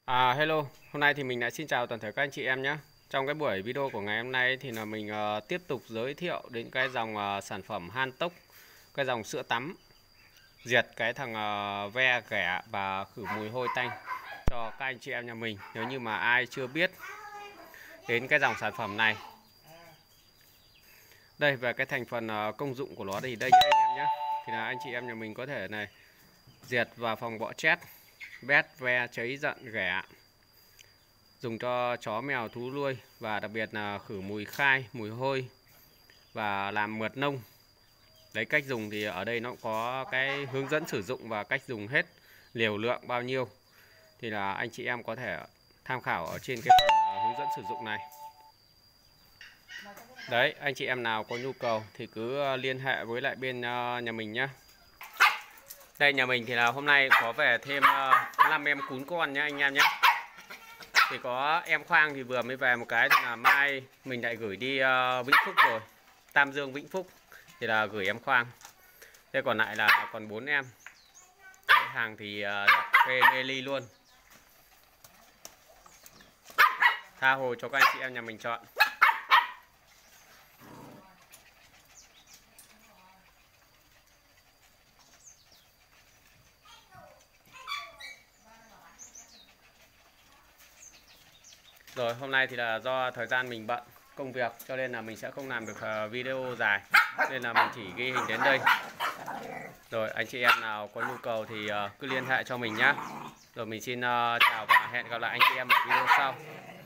Hello, hôm nay thì mình lại xin chào toàn thể các anh chị em nhé. Trong cái buổi video của ngày hôm nay thì là mình tiếp tục giới thiệu đến cái dòng sản phẩm Hantook, cái dòng sữa tắm diệt cái thằng ve ghẻ và khử mùi hôi tanh cho các anh chị em nhà mình. Nếu như mà ai chưa biết đến cái dòng sản phẩm này. Đây, về cái thành phần công dụng của nó thì đây anh em nhé. Thì là anh chị em nhà mình có thể này diệt và phòng bọ chét, bét, ve, cháy, giận, ghẻ, dùng cho chó mèo thú nuôi, và đặc biệt là khử mùi khai, mùi hôi và làm mượt nông. Đấy, cách dùng thì ở đây nó có cái hướng dẫn sử dụng và cách dùng hết, liều lượng bao nhiêu thì là anh chị em có thể tham khảo ở trên cái phần hướng dẫn sử dụng này. Đấy, anh chị em nào có nhu cầu thì cứ liên hệ với lại bên nhà mình nhé. Đây, nhà mình thì là hôm nay có về thêm 5 em cún con nhé anh em nhé. Thì có em Khoang thì vừa mới về một cái, thì là mai mình lại gửi đi Vĩnh Phúc rồi, Tam Dương Vĩnh Phúc thì là gửi em Khoang. Thế còn lại là còn 4 em. Cái hàng thì đặt thuê mê ly luôn, tha hồ cho các anh chị em nhà mình chọn. Rồi, hôm nay thì là do thời gian mình bận công việc cho nên là mình sẽ không làm được video dài, nên là mình chỉ ghi hình đến đây. Rồi, anh chị em nào có nhu cầu thì cứ liên hệ cho mình nhé. Rồi mình xin chào và hẹn gặp lại anh chị em ở video sau.